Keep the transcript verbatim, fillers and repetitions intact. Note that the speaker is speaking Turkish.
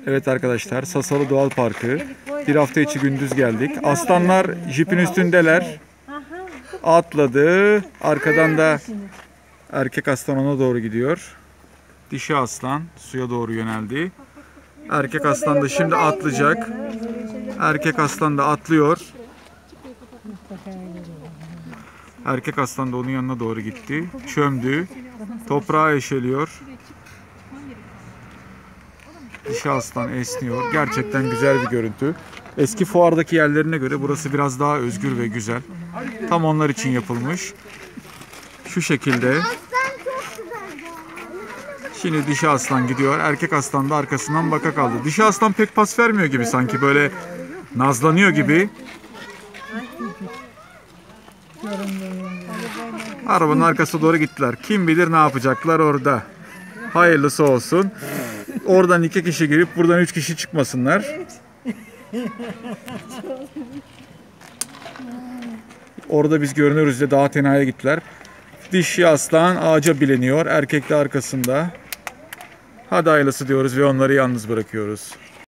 Evet arkadaşlar, Sasalı Doğal Parkı. Bir hafta içi gündüz geldik. Aslanlar jipin üstündeler. Atladı. Arkadan da erkek aslan ona doğru gidiyor. Dişi aslan suya doğru yöneldi. Erkek aslan da şimdi atlayacak. Erkek aslan da atlıyor. Erkek aslan da onun yanına doğru gitti. Çömdü. Toprağa eşeliyor. Dişi aslan esniyor. Gerçekten güzel bir görüntü. Eski fuardaki yerlerine göre burası biraz daha özgür ve güzel. Tam onlar için yapılmış. Şu şekilde. Şimdi dişi aslan gidiyor. Erkek aslan da arkasından baka kaldı. Dişi aslan pek pas vermiyor gibi sanki. Böyle nazlanıyor gibi. Arabanın arkasına doğru gittiler. Kim bilir ne yapacaklar orada. Hayırlısı olsun. Oradan iki kişi girip buradan üç kişi çıkmasınlar. Orada biz görünürüz de daha tenhaya gittiler. Dişi aslan ağaca bileniyor. Erkek de arkasında. Hadi hayırlısı diyoruz ve onları yalnız bırakıyoruz.